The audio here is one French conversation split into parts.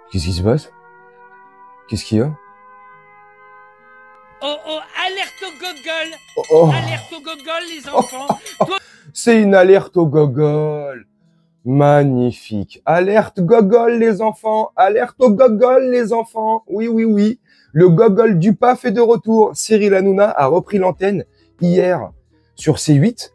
Qu'est-ce qui se passe? Qu'est-ce qu'il y a? Oh oh, alerte au gogol! Oh, oh. Alerte au gogol, les enfants! C'est une alerte au gogol. Magnifique. Alerte gogol, les enfants. Alerte au gogol, les enfants. Oui, oui, oui. Le gogol du PAF est de retour. Cyril Hanouna a repris l'antenne hier sur C8.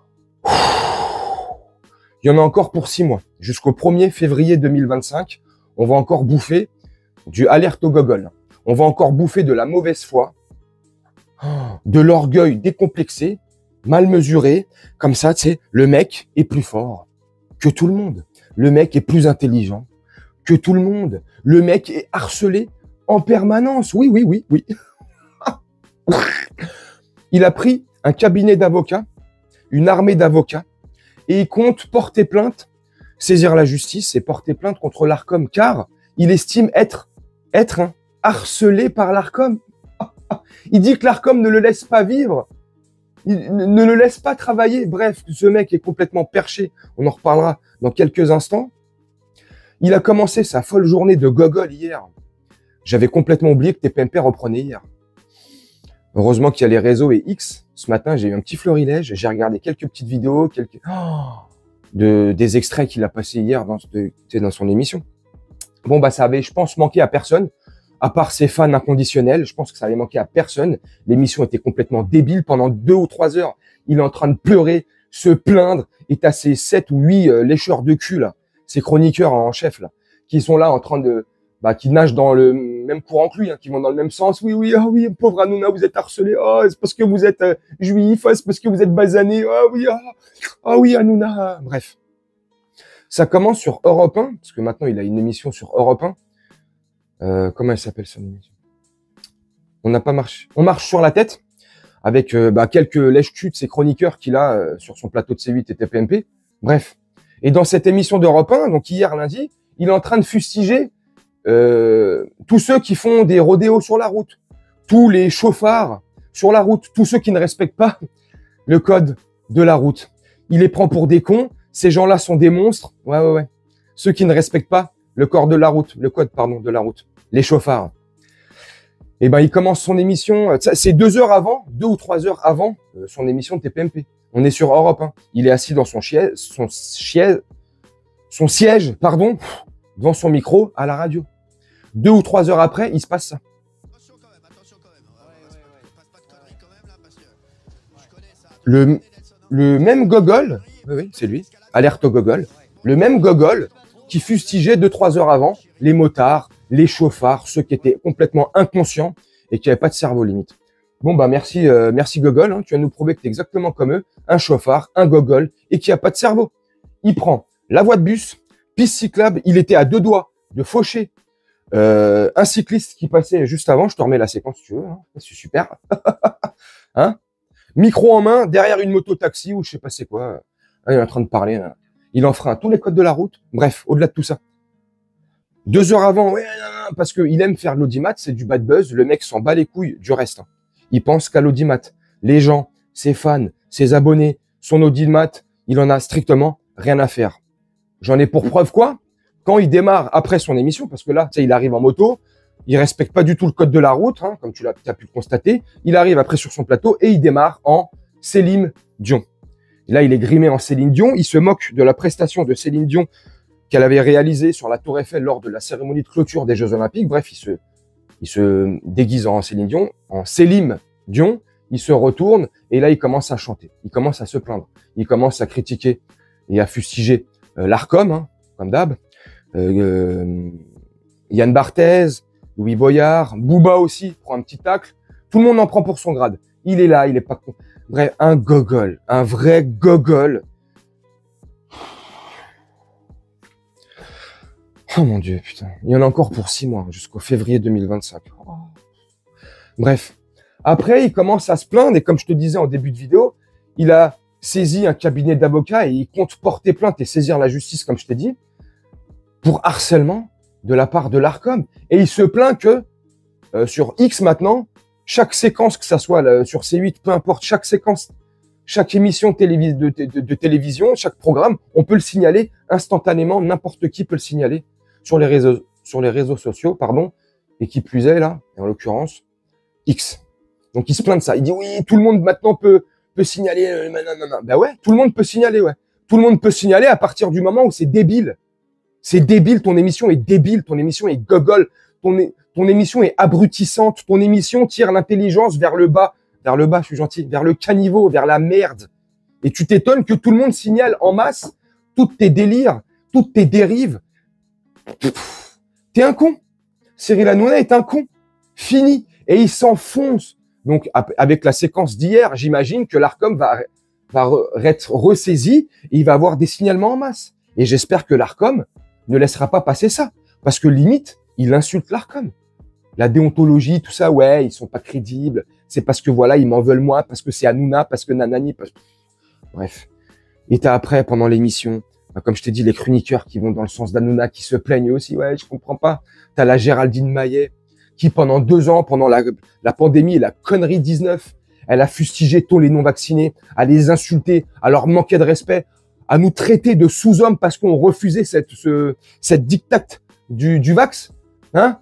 Il y en a encore pour 6 mois. Jusqu'au 1er février 2025, on va encore bouffer du alerte au gogol. On va encore bouffer de la mauvaise foi, de l'orgueil décomplexé, mal mesuré. Comme ça, tu sais, le mec est plus fort que tout le monde. Le mec est plus intelligent que tout le monde. Le mec est harcelé en permanence. Oui, oui, oui, oui. Il a pris un cabinet d'avocats, une armée d'avocats, et il compte porter plainte, saisir la justice et porter plainte contre l'Arcom, car il estime être harcelé par l'Arcom. Il dit que l'Arcom ne le laisse pas vivre, il ne le laisse pas travailler. Bref, ce mec est complètement perché. On en reparlera dans quelques instants. Il a commencé sa folle journée de gogol hier. J'avais complètement oublié que TPMP reprenait hier. Heureusement qu'il y a les réseaux et X. Ce matin, j'ai eu un petit florilège. J'ai regardé quelques petites vidéos, des extraits qu'il a passés hier dans son émission. Bon, bah, ça avait, je pense, manqué à personne. À part ses fans inconditionnels, je pense que ça avait manqué à personne. L'émission était complètement débile. Pendant 2 ou 3 heures, il est en train de pleurer, se plaindre. Et t'as ces 7 ou 8 lécheurs de cul, là, ces chroniqueurs en chef, là, qui sont là en train de, qui nagent dans le même courant que lui, hein, qui vont dans le même sens. Oui, oui, ah oui, pauvre Hanouna, vous êtes harcelé. Ah, c'est parce que vous êtes juif. Ah, c'est parce que vous êtes basané. Ah oui, oui, Hanouna. Bref. Ça commence sur Europe 1, parce que maintenant il a une émission sur Europe 1. Comment elle s'appelle son émission? On n'a pas marché. On marche sur la tête avec quelques lèche-culs de ses chroniqueurs qu'il a sur son plateau de C8 et TPMP. Bref. Et dans cette émission d'Europe 1, donc hier lundi, il est en train de fustiger tous ceux qui font des rodéos sur la route, tous les chauffards sur la route, tous ceux qui ne respectent pas le code de la route. Il les prend pour des cons. Ces gens-là sont des monstres. Ouais. Ceux qui ne respectent pas le code de la route, de la route. Les chauffards. Et ben, il commence son émission, c'est 2 heures avant, 2 ou 3 heures avant son émission de TPMP. On est sur Europe 1. Il est assis dans son siège, devant son micro à la radio. 2 ou 3 heures après, il se passe ça. Attention quand même. Passe pas de conneries quand même là, parce que je connais ça. Le même gogol, oui, c'est lui, alerte au gogol, le même gogol qui fustigeait 2-3 heures avant les motards, les chauffards, ceux qui étaient complètement inconscients et qui n'avaient pas de cerveau limite. Bon, merci gogol, hein, tu vas nous prouver que tu es exactement comme eux, un chauffard, un gogol et qui n'a pas de cerveau. Il prend la voie de bus, piste cyclable, il était à 2 doigts de faucher un cycliste qui passait juste avant. Je te remets la séquence si tu veux, hein, c'est super. Hein, micro en main, derrière une moto-taxi ou je sais pas c'est quoi. Il est en train de parler. Là. Il enfreint tous les codes de la route. Bref, au-delà de tout ça. 2 heures avant, parce qu'il aime faire l'audimat, c'est du bad buzz. Le mec s'en bat les couilles du reste. Hein. Il pense qu'à l'audimat. Les gens, ses fans, ses abonnés, son audimat, il en a strictement rien à faire. J'en ai pour preuve quoi? Quand il démarre après son émission, parce que là, tu sais, il arrive en moto, il respecte pas du tout le code de la route, hein, comme tu as pu le constater. Il arrive après sur son plateau et il démarre en Céline Dion. Et là, il est grimé en Céline Dion. Il se moque de la prestation de Céline Dion qu'elle avait réalisée sur la Tour Eiffel lors de la cérémonie de clôture des Jeux Olympiques. Bref, il se déguise en Céline Dion, en Céline Dion. Il se retourne et là, il commence à chanter. Il commence à se plaindre. Il commence à critiquer et à fustiger l'Arcom, hein, comme d'hab. Yann Barthès, Louis Boyard, Booba aussi prend un petit tacle. Tout le monde en prend pour son grade. Il est là, il est pas con. Bref, un gogol, un vrai gogol. Oh mon Dieu, putain. Il y en a encore pour 6 mois, jusqu'au février 2025. Oh. Bref. Après, il commence à se plaindre et comme je te disais en début de vidéo, il a saisi un cabinet d'avocats et il compte porter plainte et saisir la justice, comme je t'ai dit, pour harcèlement de la part de l'Arcom. Et il se plaint que sur X maintenant, chaque séquence, que ça soit sur C8, peu importe, chaque séquence, chaque émission de télévision, chaque programme, on peut le signaler instantanément, n'importe qui peut le signaler sur les sur les réseaux sociaux, pardon, et qui plus est là, et en l'occurrence, X. Donc il se plaint de ça. Il dit oui, tout le monde maintenant peut signaler. Non. Ben ouais, tout le monde peut signaler, ouais. Tout le monde peut signaler à partir du moment où c'est débile. C'est débile, ton émission est débile, ton émission est gogol, ton émission est abrutissante, ton émission tire l'intelligence vers le bas, je suis gentil, vers le caniveau, vers la merde. Et tu t'étonnes que tout le monde signale en masse tous tes délires, toutes tes dérives. T'es un con. Cyril Hanouna est un con. Fini. Et il s'enfonce. Donc, avec la séquence d'hier, j'imagine que l'Arcom va être ressaisi et il va avoir des signalements en masse. Et j'espère que l'Arcom ne laissera pas passer ça. Parce que limite, il insulte l'Arcom. La déontologie, tout ça, ouais, ils sont pas crédibles. C'est parce que voilà, ils m'en veulent moi, parce que c'est Hanouna, parce que nanani. Bref. Et t'as après, pendant l'émission, comme je t'ai dit, les chroniqueurs qui vont dans le sens d'Hanouna, qui se plaignent aussi, ouais, je comprends pas. T'as la Géraldine Maillet, qui pendant 2 ans, pendant la pandémie et la connerie 19, elle a fustigé tous les non-vaccinés, à les insulter, à leur manquer de respect, à nous traiter de sous-hommes parce qu'on refusait cette dictate du vax, hein?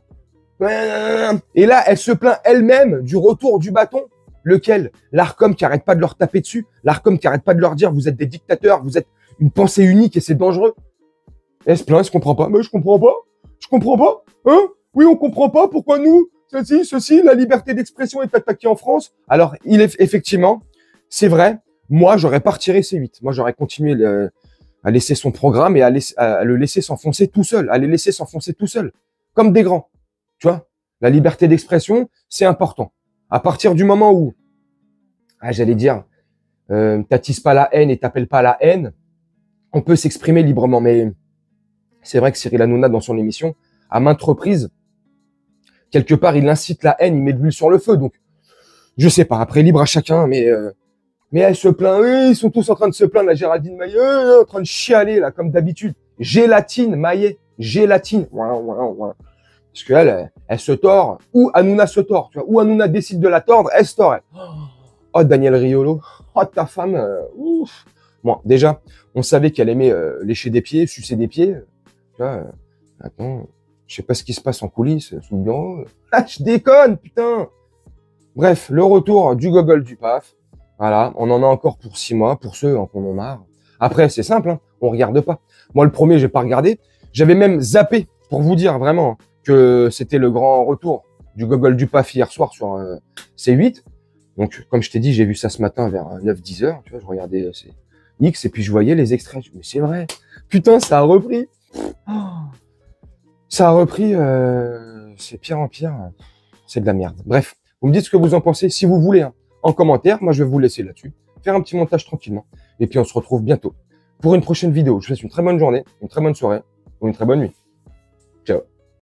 Et là, elle se plaint elle-même du retour du bâton. Lequel? L'Arcom qui arrête pas de leur taper dessus, l'Arcom qui arrête pas de leur dire vous êtes des dictateurs, vous êtes une pensée unique et c'est dangereux. Elle se plaint, elle se comprend pas. Mais je comprends pas, hein? Oui, on comprend pas pourquoi nous, ceci, la liberté d'expression est attaquée en France. Alors, effectivement, c'est vrai. Moi, j'aurais pas retiré C8. Moi, j'aurais continué à laisser son programme et à le laisser s'enfoncer tout seul, à les laisser s'enfoncer tout seul, comme des grands. Tu vois, la liberté d'expression, c'est important. À partir du moment où, j'allais dire, t'attises pas la haine et t'appelles pas la haine, on peut s'exprimer librement. Mais c'est vrai que Cyril Hanouna, dans son émission, à maintes reprises, quelque part, il incite la haine, il met de l'huile sur le feu. Donc, je sais pas. Après, libre à chacun, mais elle se plaint. Ils sont tous en train de se plaindre. La Géraldine Maillet, en train de chialer là, comme d'habitude. Gélatine Maillet, gélatine. Parce qu'elle, elle se tord, ou Hanouna se tord, tu vois, ou Hanouna décide de la tordre, elle se tord, elle. Oh, Daniel Riolo, oh, ta femme, ouf. Bon, déjà, on savait qu'elle aimait lécher des pieds, sucer des pieds, tu vois, attends, je sais pas ce qui se passe en coulisses, sous le bureau. Ah, je déconne, putain. Bref, le retour du gogol du PAF, voilà, on en a encore pour 6 mois, pour ceux qui en ont marre. Après, c'est simple, hein, on regarde pas. Moi, le premier, j'ai pas regardé, j'avais même zappé, pour vous dire vraiment, que c'était le grand retour du gogol du PAF hier soir sur C8. Donc, comme je t'ai dit, j'ai vu ça ce matin vers 9-10 heures. Tu vois, je regardais X et puis je voyais les extraits. Mais c'est vrai. Putain, ça a repris. Ça a repris. C'est pire en pire. C'est de la merde. Bref, vous me dites ce que vous en pensez. Si vous voulez, hein, en commentaire. Moi, je vais vous laisser là-dessus. Faire un petit montage tranquillement. Et puis, on se retrouve bientôt pour une prochaine vidéo. Je vous souhaite une très bonne journée, une très bonne soirée ou une très bonne nuit.